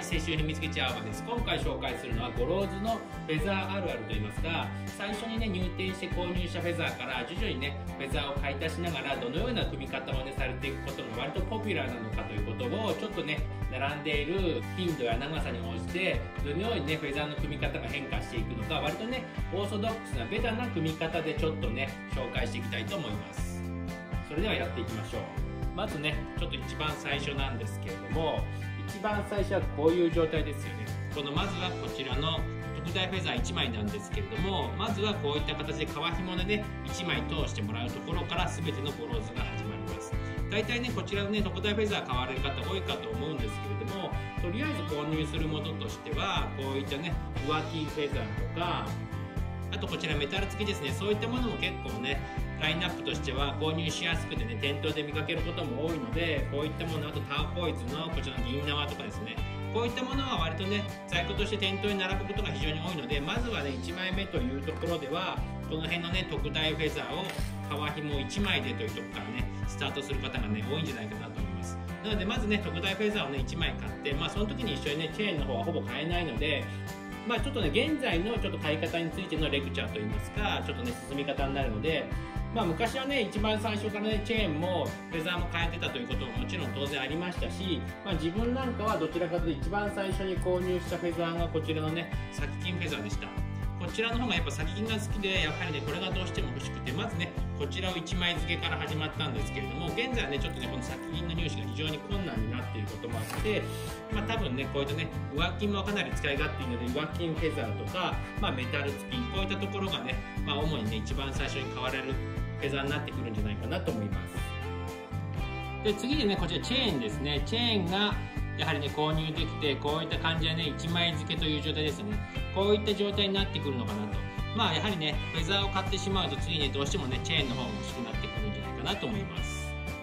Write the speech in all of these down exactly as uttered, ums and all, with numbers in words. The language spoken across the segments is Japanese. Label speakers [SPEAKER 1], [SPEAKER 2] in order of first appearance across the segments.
[SPEAKER 1] 青春秘密基地アーバです。今回紹介するのはゴローズのフェザーあるあると言いますが、最初にね入店して購入したフェザーから徐々にねフェザーを買い足しながらどのような組み方をねされていくことが割とポピュラーなのかということをちょっとね並んでいる頻度や長さに応じてどのようにねフェザーの組み方が変化していくのか、割とねオーソドックスなベタな組み方でちょっとね紹介していきたいと思います。それではやっていきましょう。まずねちょっと一番最初なんですけれども、一番最初はこういう状態ですよね。このまずはこちらの特大フェザーいちまいなんですけれども、まずはこういった形で皮紐でねいちまい通してもらうところから全てのゴローズが始まります。大体ねこちらのね特大フェザー買われる方多いかと思うんですけれども、とりあえず購入するものとしてはこういったねウアティフェザーとか、あとこちらメタル付きですね、そういったものも結構ねラインナップとしては購入しやすくてね店頭で見かけることも多いので、こういったもの、あとターコイズのこちらの銀縄とかですね、こういったものは割とね在庫として店頭に並ぶことが非常に多いので、まずはねいちまいめというところではこの辺のね特大フェザーを皮紐いちまいでというところからねスタートする方がね多いんじゃないかなと思います。なのでまずね特大フェザーをねいちまい買って、まあその時に一緒にねチェーンの方はほぼ買えないので、まあちょっとね現在のちょっと買い方についてのレクチャーといいますか、ちょっとね進み方になるので、まあ昔はね一番最初からねチェーンもフェザーも変えてたということももちろん当然ありましたし、まあ、自分なんかはどちらかというと一番最初に購入したフェザーがこちらのね先金フェザーでした。こちらの方がやっぱ先金が好きで、やはりねこれがどうしても欲しくて、まずねこちらをいちまい付けから始まったんですけれども、現在はねちょっとねこの先金の入手が非常に困難になっていることもあって、まあ多分ねこういったね上金もかなり使い勝手いいので上金フェザーとか、まあ、メタル付きこういったところがね、まあ、主にね一番最初に買われるフェザーになってくるんじゃないかなと思います。で次にねこちらチェーンですね。チェーンがやはりね購入できてこういった感じでねいちまい付けという状態ですね。こういった状態になってくるのかなと。まあやはりねフェザーを買ってしまうと次ねどうしてもねチェーンの方が欲しくなってくるんじゃないかなと思います。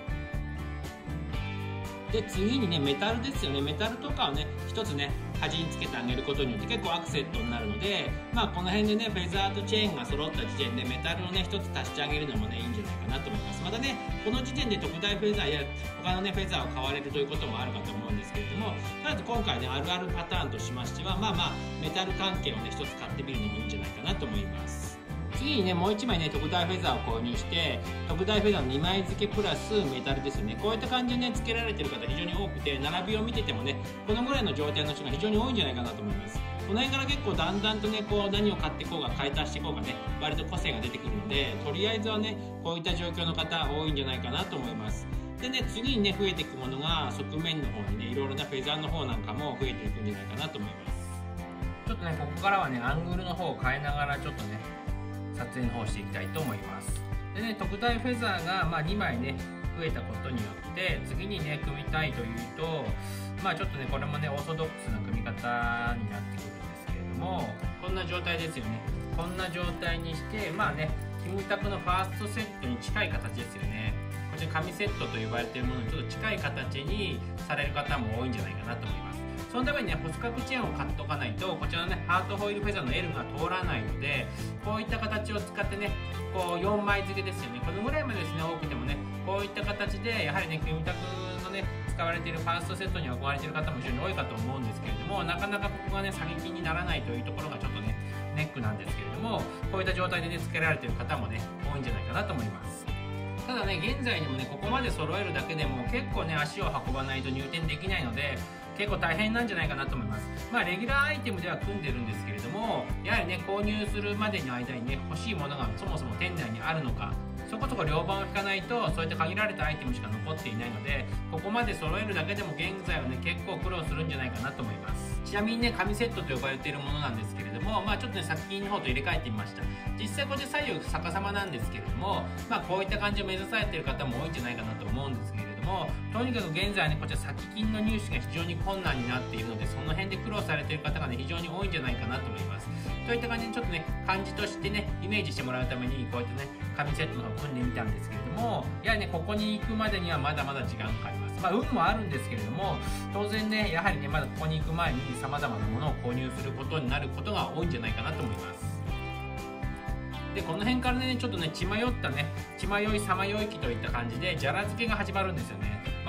[SPEAKER 1] で次にねメタルですよね。メタルとかをね一つね端につけてあげることによって結構アクセントになるので、まあこの辺でねフェザーとチェーンが揃った時点でメタルをね一つ足してあげるのもねいいんじゃないかなと思います。またねこの時点で特大フェザーや他のねフェザーを買われるということもあるかと思うんですけれども、とりあえず今回ねあるあるパターンとしましては、まあまあメタル関係をね一つ買ってみるのもいいんじゃないかなと思います。次にねもういちまいね特大フェザーを購入して特大フェザーのにまい付けプラスメタルですよね。こういった感じでね付けられてる方非常に多くて、並びを見ててもねこのぐらいの状態の人が非常に多いんじゃないかなと思います。この辺から結構だんだんとねこう何を買っていこうが買い足していこうがね割と個性が出てくるので、とりあえずはねこういった状況の方多いんじゃないかなと思います。でね次にね増えていくものが側面の方にねいろいろなフェザーの方なんかも増えていくんじゃないかなと思います。ちょっとねここからはねアングルの方を変えながらちょっとね撮影の方をしていきたいと思います。でね特大フェザーがまあにまいね増えたことによって次にね組みたいというと、まあちょっとねこれもねオーソドックスな組み方になってくるんですけれども、こんな状態ですよね。こんな状態にしてまあねキムタクのファーストセットに近い形ですよね。こちら紙セットと呼ばれているものにちょっと近い形にされる方も多いんじゃないかなと思います。そのためにね細角チェーンを買っておかないとこちらのねハートホイールフェザーの エル が通らないので、こういった形を使ってねこうよんまい付けですよね。このぐらいまでですね多くてもねこういった形でやはりねキムタクのね使われているファーストセットに憧れている方も非常に多いかと思うんですけれども、なかなかここがね先金にならないというところがちょっとねネックなんですけれども、こういった状態でね付けられている方もね多いんじゃないかなと思います。ただね現在にもねここまで揃えるだけでも結構ね足を運ばないと入店できないので結構大変なんじゃないかなと思います。まあレギュラーアイテムでは組んでるんですけれども、やはりね購入するまでの間にね欲しいものがそもそも店内にあるのか、そこそこ両番を引かないとそういった限られたアイテムしか残っていないので、ここまで揃えるだけでも現在はね結構苦労するんじゃないかなと思います。ちなみにね紙セットと呼ばれているものなんですけれども、まあちょっとね先金の方と入れ替えてみました。実際こちら左右逆さまなんですけれども、まあこういった感じを目指されている方も多いんじゃないかなと思うんですけれども、とにかく現在ねこちら先金の入手が非常に困難になっているので、その辺で苦労されている方がね非常に多いんじゃないかなと思います。といった感じでちょっとね感じとしてねイメージしてもらうためにこういったね紙セットの方を組んでみたんですけれども、やはりねここに行くまでにはまだまだ時間かかります。まあ運もあるんですけれども、当然ねやはりねまだここに行く前にさまざまなものを購入することになることが多いんじゃないかなと思います。でこの辺からねちょっとね血迷ったね血迷いさまよい期といった感じでじゃら漬けが始まるんですよね。まあ、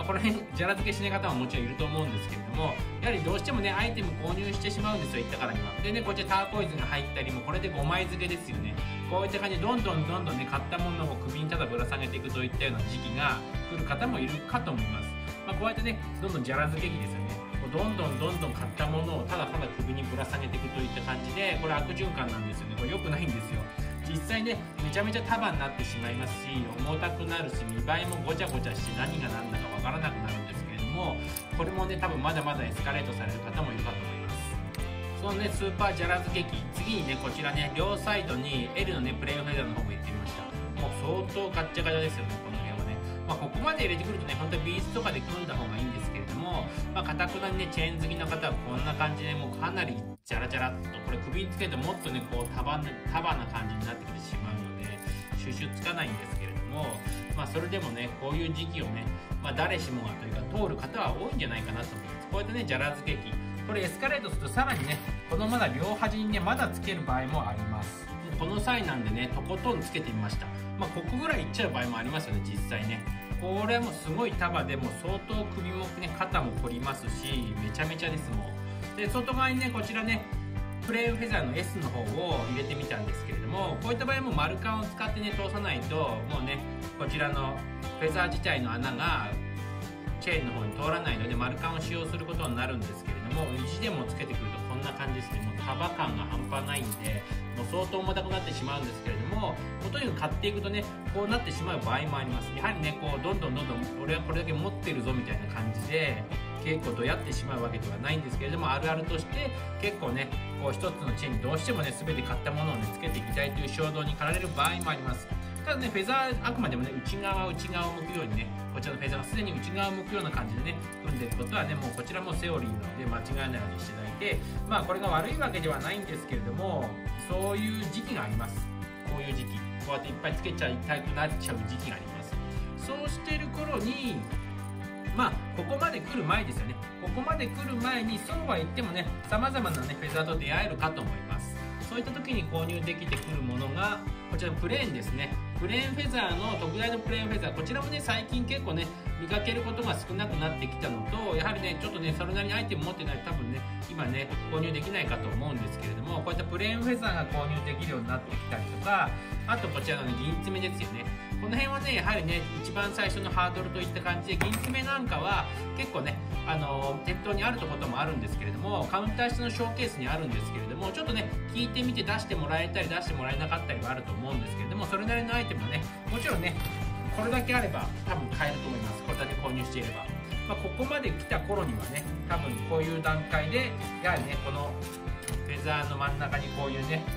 [SPEAKER 1] この辺じゃら付けしない方ももちろんいると思うんですけれども、やはりどうしてもねアイテム購入してしまうんですよ、言ったからには。でね、こっちターコイズが入ったりも、これでごまい付けですよね。こういった感じでどんどんどんどんね買ったものを首にただぶら下げていくといったような時期が来る方もいるかと思います。まあ、こうやってねどんどんじゃら付け機ですよね。どんどんどんどん買ったものをただただ首にぶら下げていくといった感じで、これ悪循環なんですよね。これ良くないんですよ。実際ねめちゃめちゃ束になってしまいますし、重たくなるし、見栄えもごちゃごちゃして何が何だかわからなくなるんですけれども、これもね多分まだまだエスカレートされる方もいるかと思います。そのねスーパーじゃら付け機、次にねこちらね両サイドに L のねプレーンフェザーの方も入れてみました。もう相当ガッチャガチャですよね、この辺はね。まあ、ここまで入れてくるとね本当にビーズとかで組んだ方がいいんですけれども、まあ、かたくなにねチェーン好きな方はこんな感じでもうかなりジャラジャラっと、これ首につけるともっとねこう束な束な感じになってきてしまうので収集つかないんですけれども、まあ、それでもねこういう時期をね、まあ、誰しもがというか通る方は多いんじゃないかなと思います。こうやってねじゃら付け機、これエスカレートするとさらにねこのまだ両端にねまだつける場合もあります。この際なんでねとことんつけてみました。まあ、ここぐらいいっちゃう場合もありますよね、実際ね。これはもうすごい束でも相当首もね肩も凝りますし、めちゃめちゃですもん。で外側にねこちらねプレーンフェザーの エス の方を入れてみたんですけれども、こういった場合も丸カンを使ってね通さないともうねこちらのフェザー自体の穴がチェーンの方に通らないので丸カンを使用することになるんですけれども、意地でもつけてくるとこんな感じですね。もう束感が半端ないんでもう相当重たくなってしまうんですけれども、もうとにかく買っていくとねこうなってしまう場合もあります。やはりねこうどんどんどんどん俺はこれだけ持ってるぞみたいな感じで結構どやってしまうわけではないんですけれども、あるあるとして結構ねこう一つのチェーンにどうしてもね全て買ったものをねつけていきたいという衝動に駆られる場合もあります。ただねフェザーあくまでもね内側内側を向くようにね、こちらのフェザーがすでに内側を向くような感じでね組んでいくことはねもうこちらもセオリーなので間違えないようにしていただいて、まあこれが悪いわけではないんですけれども、そういう時期があります。こういう時期こうやっていっぱいつけちゃいたくなっちゃう時期があります。そうしている頃にまあここまで来る前ですよね。ここまで来る前にそうは言ってもね様々なねフェザーと出会えるかと思います。そういった時に購入できてくるものがこちらのプレーンですね。プレーンフェザーの特大のプレーンフェザー、こちらもね最近結構ね見かけることが少なくなってきたのと、やはりねちょっとねそれなりにアイテム持ってないと多分ね今ね購入できないかと思うんですけれども、こういったプレーンフェザーが購入できるようになってきたりとか、あとこちらの、ね、銀爪ですよね。この辺はねやはりね一番最初のハードルといった感じで、銀爪なんかは結構ねあの店頭にあることもあるんですけれども、カウンター下のショーケースにあるんですけれども、ちょっとね聞いてみて出してもらえたり出してもらえなかったりはあると思うんですけれども、それなりのアイテムはねもちろんねこれだけあれば多分買えると思います。これだけ購入していれば、まあ、ここまで来た頃にはね多分こういう段階でやはりねこのフェザーの真ん中にこういうね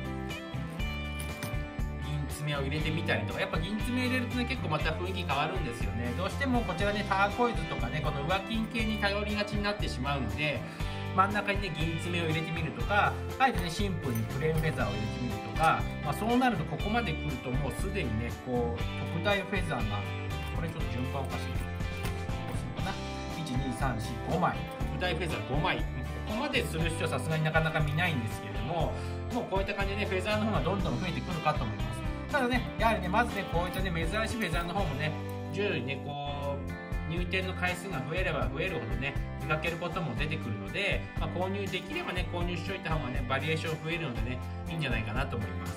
[SPEAKER 1] 銀爪を入れてみたりとか、やっぱ銀爪入れるとね結構また雰囲気変わるんですよね。どうしてもこちらねターコイズとかねこの上金系に頼りがちになってしまうので、真ん中にね銀爪を入れてみるとか、あえてねシンプルにプレーンフェザーを入れてみるとか、まあ、そうなるとここまで来るともうすでにねこう特大フェザーがこれちょっと順番おかしいどうするのかな、いちにさんしごまい特大フェザーごまい、ここまでする必要さすがになかなか見ないんですけれども、もうこういった感じでねフェザーの方がどんどん増えてくるかと思います。ただねやはりねまずねこういったね珍しいフェザーの方もね徐々にねこう入店の回数が増えれば増えるほどね見かけることも出てくるので、まあ、購入できればね購入しといた方がねバリエーション増えるのでねいいんじゃないかなと思います。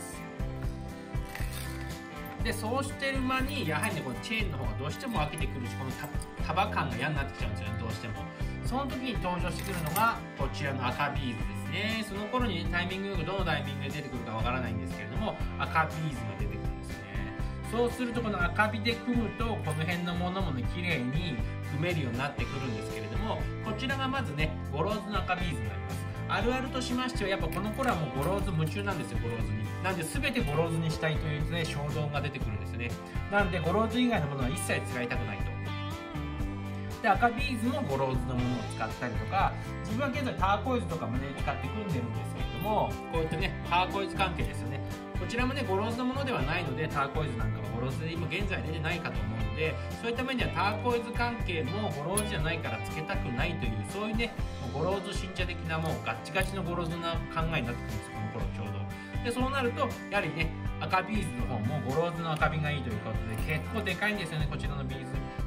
[SPEAKER 1] でそうしてる間にやはりねこのチェーンの方がどうしても飽きてくるし、この束感が嫌になってきちゃうんですよね、どうしても。その時に登場してくるのがこちらの赤ビーズですね。その頃に、ね、タイミングよくどのタイミングで出てくるかわからないんですけれども、赤ビーズが出てくるんですね。そうするとこの赤ビで組むとこの辺のものもね綺麗に組めるようになってくるんですけれども、こちらがまずねゴローズの赤ビーズになります。あるあるとしましてはやっぱこの頃はもうゴローズ夢中なんですよ、ゴローズに。なんで全てゴローズにしたいという、ね、衝動が出てくるんですよね。なんでゴローズ以外のものは一切使いたくないと。で赤ビーズもゴローズのものを使ったりとか、自分は現在ターコイズとかもね使って組んでるんですけれども、こういったねターコイズ関係ですよね。こちらもねゴローズのものではないので、ターコイズなんかはゴローズで今現在出てないかと思うので、そういった面にはターコイズ関係もゴローズじゃないからつけたくないという、そういうねゴローズ信者的なもうガッチガチのゴローズな考えになってくるんですよ、この頃ちょうど。でそうなるとやはりね赤ビーズの方もゴローズの赤ビがいいということで、結構でかいんですよねこちらのビーズ。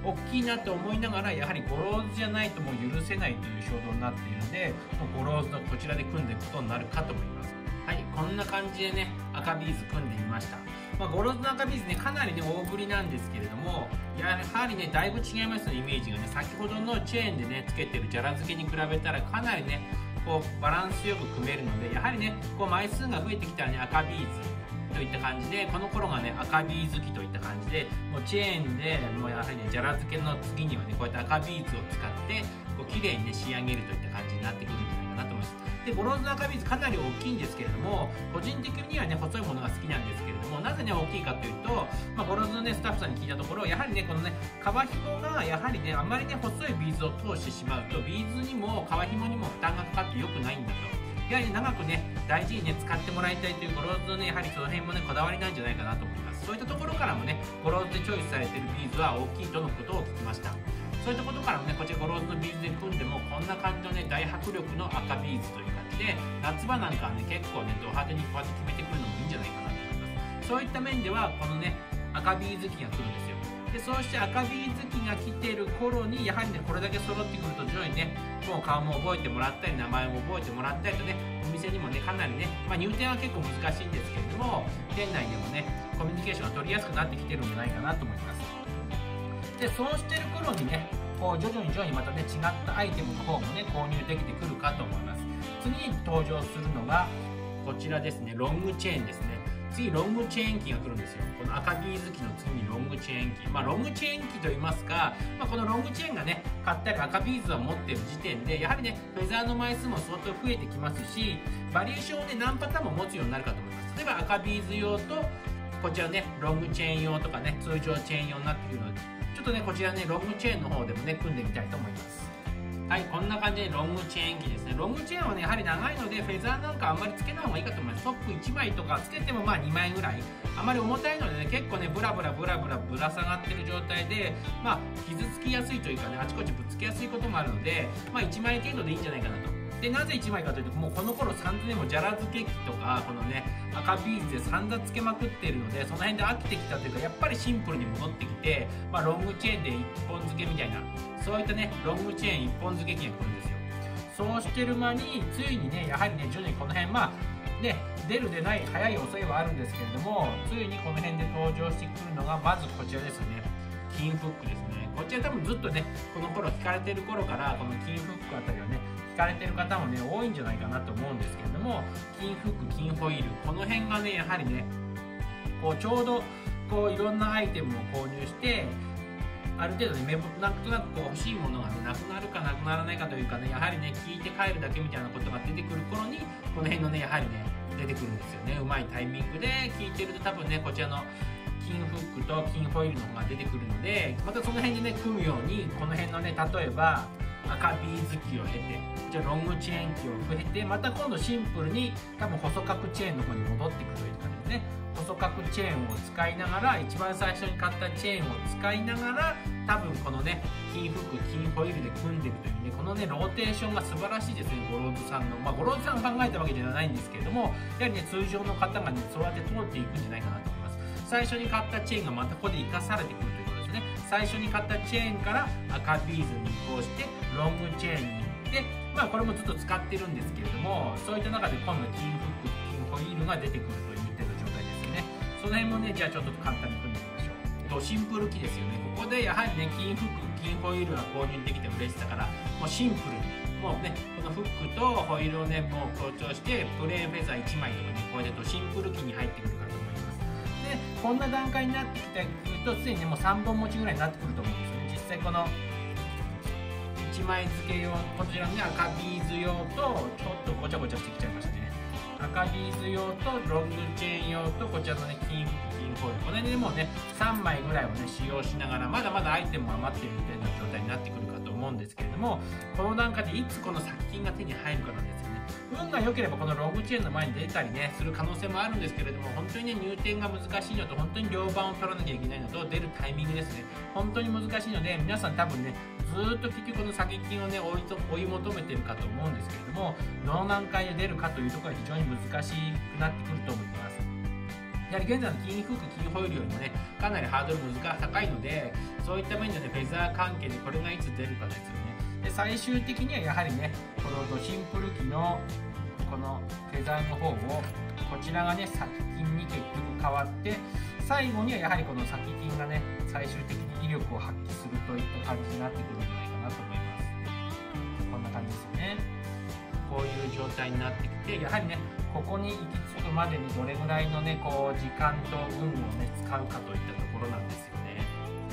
[SPEAKER 1] 大きいなと思いながら、やはりゴローズじゃないともう許せないという衝動になっているので、もうゴローズのこちらで組んでいくことになるかと思います。はい、こんな感じでね赤ビーズ組んでみました。まあ、ゴローズの赤ビーズねかなりね大ぶりなんですけれども、やはりねだいぶ違いますね、イメージがね。先ほどのチェーンでねつけてるジャラ漬けに比べたらかなりねこうバランスよく組めるので、やはりねこう枚数が増えてきたらね赤ビーズといった感じで、この頃がね赤ビーズ機といった感じで、もうチェーンでもうやはりねジャラ漬けの次にはねこうやって赤ビーズを使ってこう綺麗にね仕上げるといった感じになってくるんじゃないかなと思います。でゴローズの赤ビーズかなり大きいんですけれども、個人的にはね細いものが好きなんですけれども、なぜね大きいかというと、まあ、ゴローズのねスタッフさんに聞いたところ、やはりねこのね皮紐がやはりねあんまりね細いビーズを通してしまうとビーズにも皮紐にも負担がかかって良くないんだと。やはり長くね大事にね使ってもらいたいというゴローズのねやはりその辺もねこだわりなんじゃないかなと思います。そういったところからもねゴローズでチョイスされているビーズは大きいとのことを聞きました。そういったことからもねこちらゴローズのビーズで組んでもこんな感じのね大迫力の赤ビーズという感じで、夏場なんかはね結構ねド派手にこうやって決めてくるのもいいんじゃないかなと思います。そういった面ではこのね赤ビーズ機が来るんですよ。でそうして赤ビーズ機が来てる頃にやはりねこれだけ揃ってくると徐々にねもう顔も覚えてもらったり名前も覚えてもらったりとね、お店にもねかなりね、まあ、入店は結構難しいんですけれども店内でもねコミュニケーションが取りやすくなってきてるんじゃないかなと思います。でそうしてる頃にねこう徐々に徐々にまたね違ったアイテムの方もね購入できてくるかと思います。次に登場するのがこちらですね、ロングチェーンですね。次ロングチェーン機が来るんですよ。この赤ビーズ機の次にロングチェーン機、まあロングチェーン機といいますか、まあ、このロングチェーンがね買ったり赤ビーズを持ってる時点でやはりねフェザーの枚数も相当増えてきますし、バリエーションをね何パターンも持つようになるかと思います。例えば赤ビーズ用とこちらねロングチェーン用とかね通常チェーン用になってくるので、ちょっとねこちらねロングチェーンの方でもね組んでみたいと思います。はい、こんな感じでロングチェーン機ですね。ロングチェーンはねやはり長いのでフェザーなんかあんまりつけない方がいいかと思います。トップいちまいとかつけてもまあにまいぐらい、あまり重たいのでね結構ねブラブラブラブラぶら下がってる状態で、まあ傷つきやすいというかねあちこちぶつけやすいこともあるので、まあいちまい程度でいいんじゃないかなと。でなぜいちまいかというと、もうこの頃散々ねもうジャラ漬け機とかこのね赤ビーズで散々つけまくっているので、その辺で飽きてきたというかやっぱりシンプルに戻ってきて、まあ、ロングチェーンでいっぽん漬けみたいな、そういったねロングチェーンいっぽん漬け機が来るんですよ。そうしてる間についにねやはりね徐々にこの辺まあね出る出ない早い遅いはあるんですけれども、ついにこの辺で登場してくるのがまずこちらですね、金フックですね。こちら多分ずっとねこの頃聞かれてる頃からこの金フックあたりはね聞かれてる方もね多いんじゃないかなと思うんですけれども、金フック金ホイールこの辺がねやはりねこうちょうどこういろんなアイテムを購入してある程度ねなんとなくこう欲しいものがねなくなるかなくならないかというかね、やはりね聞いて帰るだけみたいなことが出てくる頃にこの辺のねやはりね出てくるんですよね。うまいタイミングで聞いてると多分ねこちらの金フックと金ホイールの方が出てくるので、またその辺でね組むようにこの辺のね例えば赤ビーズ機を経てこちらロングチェーン機を経てまた今度シンプルに多分細角チェーンの方に戻ってくるという感じですね。細角チェーンを使いながら一番最初に買ったチェーンを使いながら多分このね金フック金ホイールで組んでるというねこのねローテーションが素晴らしいですね。ゴローズさんのまあゴローズさんが考えたわけではないんですけれども、やはりね通常の方がねそうやって通っていくんじゃないかなと思います。最初に買ったチェーンがまたここで生かされてくるということですね。最初に買ったチェーンから赤ビーズに移行してロングチェーンに行って、まあこれもずっと使ってるんですけれども、そういった中で今度金フック金ホイールが出てくるという程度状態ですよね。その辺もねじゃあちょっと簡単に組んでみましょう。ドシンプル機ですよね。ここでやはりね金フック金ホイールが購入できて嬉しさからもうシンプルにもうねこのフックとホイールをねもう強調してプレーンフェザーいちまいとかねこうやってドシンプル機に入ってくるかと思います。でこんな段階になってきてくるとすでにねもうさんぼん持ちぐらいになってくると思うんですよね。実際このいちまい漬け用こちらのね赤ビーズ用とちょっとごちゃごちゃしてきちゃいましたね。赤ビーズ用とロングチェーン用とこちらのね金フック金ホイールこの辺でもうねさんまいぐらいをね使用しながらまだまだアイテムは余っているみたいな状態になってくるかと思うんですけれども、この段階でいつこの殺菌が手に入るかなんですよね。運が良ければこのロングチェーンの前に出たりねする可能性もあるんですけれども、本当にね入店が難しいのと本当に両番を取らなきゃいけないのと出るタイミングですね本当に難しいので、皆さん多分ねずーっと結局この殺菌をね追いと追い求めてるかと思うんですけれども、どの段階で出るかというところが非常に難しくなってくると思います。 やはり現在の金フック、金ホイールよりもねかなりハードル難しい高いので、そういった面でねフェザー関係でこれがいつ出るかですよね。で最終的にはやはりねこのドシンプル機のこのフェザーの方をこちらがね先金に結局変わって、最後にはやはりこの先金がね最終的に威力を発揮するといった感じになってくるんじゃないかなと思います。こんな感じですよね。こういう状態になってきて、やはりねここに行き着くまでにどれぐらいのねこう時間と運をね使うかといったところなんですよね。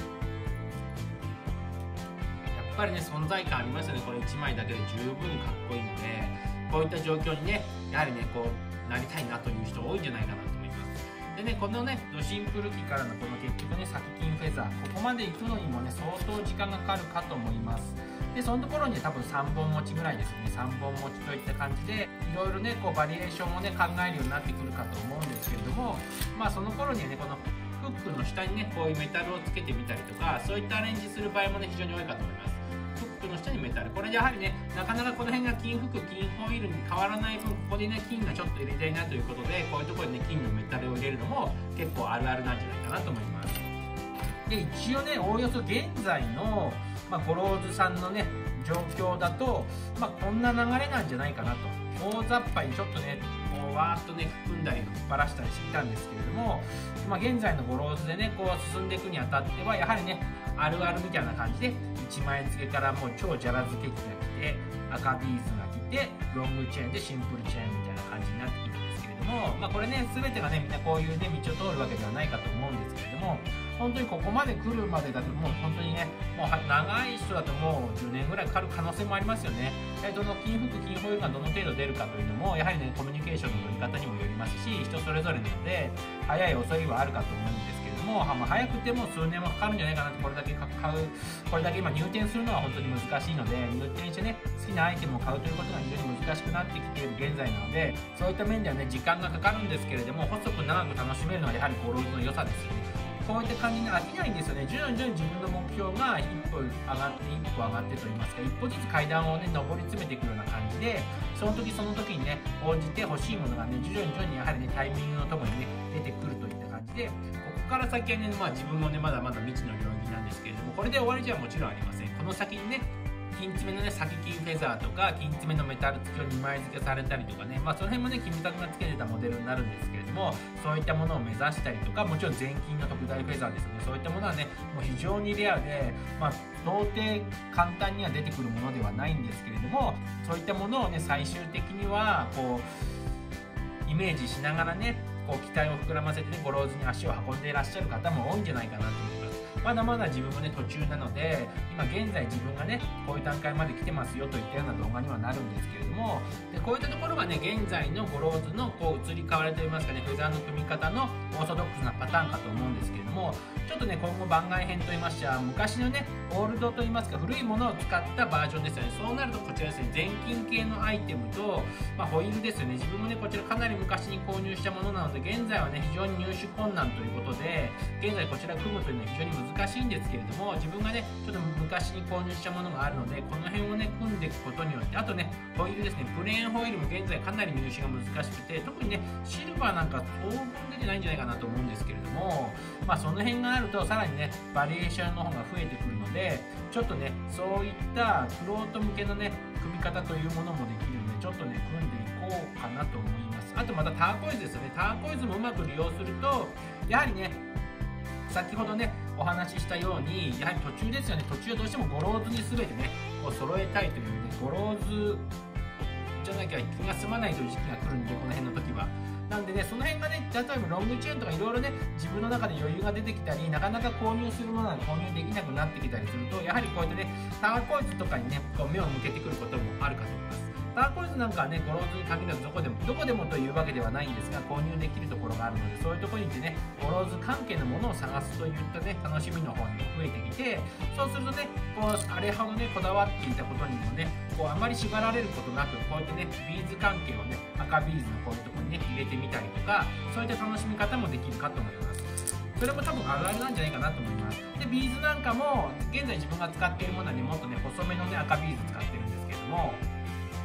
[SPEAKER 1] やっぱりね存在感ありますよね。これいちまいだけで十分かっこいいので、こういった状況にねやはりねこうなりたいなという人多いんじゃないかなと思います。でねこのねドシンプル機からのこの結局ね先金フェザー、ここまで行くのにもね相当時間がかかるかと思います。でそのところに多分さんぼん持ちぐらいですよね。さんぼん持ちといった感じでいろいろねこうバリエーションをね考えるようになってくるかと思うんですけれども、まあその頃にはねこのフックの下にねこういうメタルをつけてみたりとか、そういったアレンジする場合もね非常に多いかと思います。フックの下にメタル、これでやはりねなかなかこの辺が金フック、金ホイールに変わらない分、ここでね金がちょっと入れたいなということで、こういうところにね金のメタルを入れるのも結構あるあるなんじゃないかなと思います。で一応ねおおよそ現在の、まあ、ゴローズさんのね状況だと、まあ、こんな流れなんじゃないかなと。大雑把にちょっとねこうわーっとね含んだりばらしたりしてきたんですけれども、まあ、現在のゴローズでねこう進んでいくにあたってはやはりねあるあるみたいな感じでいちまい付けからもう超ジャラ付け機が来て、赤ビーズが来て、ロングチェーンでシンプルチェーンみたいな感じになってくるんですけれども、まあ、これね全てがねみんなこういうね道を通るわけではないかと思うんですけれども、本当にここまで来るまでだともう本当にねもう長い人だともうじゅうねんぐらいかかる可能性もありますよね。どの金フック、金ホイールがどの程度出るかというのもやはりねコミュニケーションの取り方にもよりますし、人それぞれなので早い遅いはあるかと思うんですけれども、まあ、早くても数年もかかるんじゃないかなと。これだけ買うこれだけ今入店するのは本当に難しいので、入店してね好きなアイテムを買うということが非常に難しくなってきている現在なので、そういった面ではね時間がかかるんですけれども、細く長く楽しめるのはやはりゴローズの良さですよね。こういった感じに飽きないんですよね。徐々に徐々に自分の目標が一歩上がって一歩上がってといいますか、一歩ずつ階段をね上り詰めていくような感じで、その時その時にね応じて欲しいものがね徐々に徐々にやはりねタイミングのともにね出てくるといった感じで、ここから先はね、まあ、自分もねまだまだ未知の領域なんですけれども、これで終わりじゃもちろんありません。この先にね金爪のね先金フェザーとか金爪のメタル付きをにまい付けされたりとかね、まあその辺もねキムタクが付けてたモデルになるんですけれども、そういったものを目指したりとか、もちろん全金の特大フェザーですよね。そういったものはねもう非常にレアで、まあ到底簡単には出てくるものではないんですけれども、そういったものをね最終的にはこうイメージしながらねこう期待を膨らませてねゴローズに足を運んでいらっしゃる方も多いんじゃないかなと思います。まだまだ自分もね途中なので、今現在自分がねこういう段階まで来てますよといったような動画にはなるんですけれども、でこういったところがね現在のゴローズのこう移り変わりといいますかね、フェザーの組み方のオーソドックスなパターンかと思うんですけれども、ちょっとね今後番外編といいましては昔のねオールドといいますか古いものを使ったバージョンですよね。そうなるとこちらですね、全金系のアイテムと、まあ、ホイールですよね。自分もねこちらかなり昔に購入したものなので、現在はね非常に入手困難ということで、現在こちら組むというのは非常に難しいんですけれども、自分がねちょっと昔に購入したものがあるので、この辺をね組んでいくことによって、あとねホイールですね、プレーンホイールも現在かなり入手が難しくて、特にねシルバーなんか当分出てないんじゃないかなと思うんですけれども、まあその辺があるとさらにねバリエーションの方が増えてくるので、ちょっとねそういったフロート向けのね組み方というものもできるので、ちょっとね組んでいこうかなと思います。あとまたターコイズですよね。ターコイズもうまく利用すると、やはりね先ほどねお話ししたように、やはり途中ですよね。途中はどうしてもゴローズに全てねこう揃えたいというね、ゴローズじゃなきゃ気が済まないという時期が来るんで、この辺の時は。なんでね、その辺がね、例えばロングチェーンとかいろいろね、自分の中で余裕が出てきたり、なかなか購入するものが購入できなくなってきたりすると、やはりこうやってね、ターコイズとかにね、こう目を向けてくることもあるかと思います。ターコイズなんかはね、ゴローズに限らずどこでも、どこでもというわけではないんですが、購入できるところがあるので、そういうところに行ってね、ゴローズ関係のものを探すといったね、楽しみの方にも増えてきて、そうするとね、こう、あれほどね、こだわっていたことにもね、こう、あまり縛られることなく、こうやってね、ビーズ関係をね、赤ビーズのこういうところにね、入れてみたりとか、そういった楽しみ方もできるかと思います。それも多分あるあるなんじゃないかなと思います。で、ビーズなんかも、現在自分が使っているものはね、もっとね、細めのね、赤ビーズ使ってるんですけれども、こ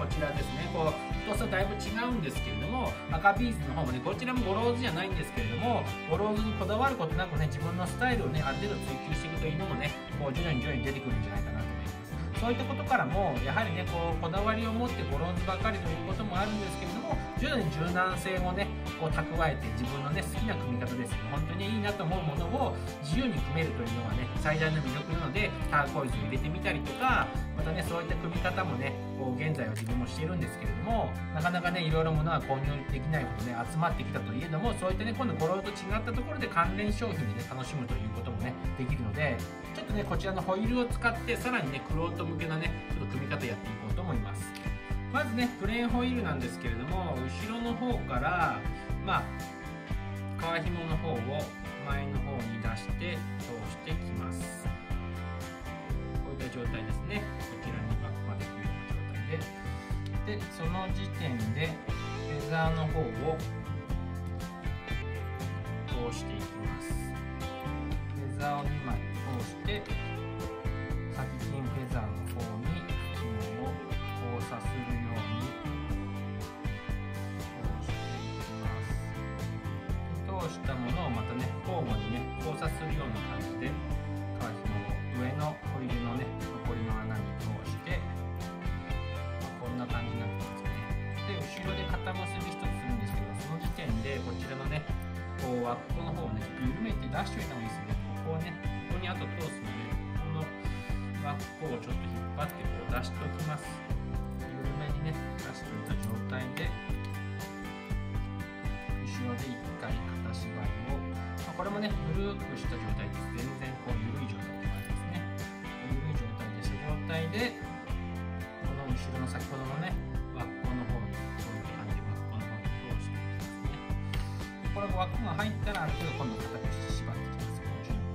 [SPEAKER 1] こちらですね、こう太さだいぶ違うんですけれども、赤ビーズの方もね、こちらもゴローズじゃないんですけれども、ゴローズにこだわることなくね、自分のスタイルをね、ある程度追求していくというのもね、こう徐々に徐々に出てくるんじゃないかなと思います。そういったことからもやはりね、こうこだわりを持ってゴローズばかりということもあるんですけれども、徐々に柔軟性をね、こう蓄えて自分のね、好きな組み方ですよ、本当にいいなと思うものを自由に組めるというのがね、最大の魅力なので、ターコイズを入れてみたりとか、またね、そういった組み方もね、こう現在は自分もしているんですけれども、なかなかね、いろいろ物が購入できないほどね、集まってきたといえども、そういったね、今度ゴローズと違ったところで関連商品でね、楽しむということもね、できるので、ちょっとね、こちらのホイールを使ってさらにね、クロート向けなね、ちょっと組み方やっていこうと思います。まずね、プレーンホイールなんですけれども、後ろの方からまあ革紐の方を前の方に出して通してきます。こういった状態ですね。こちらにバックまでくるような状態で、でその時点でフェザーの方を通していきます。フェザーをにまい通して、先金フェザーの方に紐を交差するように通していきます。通したものをまたね、交互にね、交差するような感じで革紐を上のホイールのね、残りの穴に通して、まあ、こんな感じになってますね。で、後ろで肩結び一つするんですけど、その時点でこちらのね、こう輪っかの方をね、緩めて出しておいた方がいいですよね。ここをね、ここにあと通すので、この輪っかをちょっと引っ張ってこう出しておきます。緩めにね、出しておいた状態で、後ろでいっかい肩縛りを、まあ、これもね、緩くした状態です。全然こう緩い状態でもありますね。緩い状態でした状態で、この後ろの先ほどのね、輪っかの方に、こういう感じで輪っかの方に通していきますね。これ輪っかが入ったら、ある程度今度肩に縛っていきます。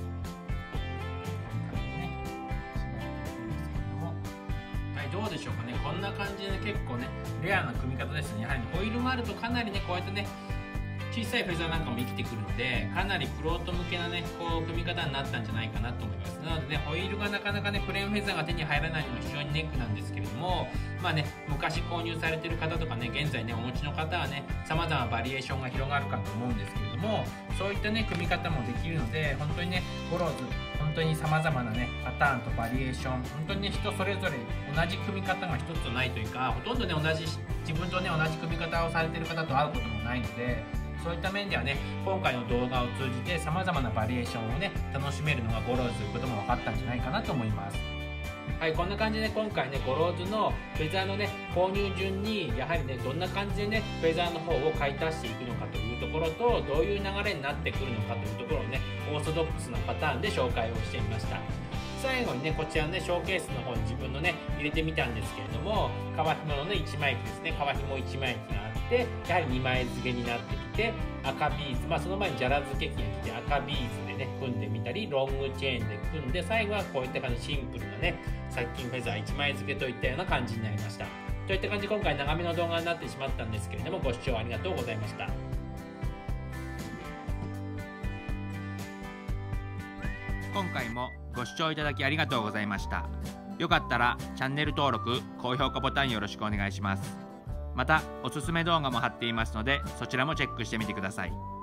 [SPEAKER 1] どうでしょうかね。こんな感じで、ね、結構ねレアな組み方ですね。やはり、ね、ホイールもあるとかなりねこうやってね小さいフェザーなんかも生きてくるので、かなりクロート向けなねこう組み方になったんじゃないかなと思います。なのでね、ホイールがなかなかねプレーンフェザーが手に入らないのも非常にネックなんですけれども、まあね昔購入されてる方とかね、現在ねお持ちの方はね様々なバリエーションが広がるかと思うんですけれども、そういったね組み方もできるので、本当にねゴローズ本当に様々なねパターンとバリエーション、本当にね人それぞれ同じ組み方が一つとないというか、ほとんどね同じ自分とね同じ組み方をされてる方と会うこともないので、そういった面ではね今回の動画を通じて様々なバリエーションをね楽しめるのがゴローズということも分かったんじゃないかなと思います。はい、こんな感じで、ね、今回ねゴローズのフェザーのね購入順にやはりねどんな感じでねフェザーの方を買い足していくのかというところと、どういう流れになってくるのかというところをねオーソドックスなパターンで紹介をしてみました。最後にねこちらのねショーケースの方に自分のね入れてみたんですけれども、革紐のねいちまいきですね、革紐いちまいきがあって、やはりにまい付けになってきて、赤ビーズ、まあその前にジャラ付け機が来て赤ビーズでね組んでみたり、ロングチェーンで組んで、最後はこういった感じシンプルなね殺菌フェザーいちまい付けといったような感じになりました。といった感じで今回長めの動画になってしまったんですけれども、ご視聴ありがとうございました。今回もご視聴いただきありがとうございました。よかったらチャンネル登録、高評価ボタンよろしくお願いします。またおすすめ動画も貼っていますので、そちらもチェックしてみてください。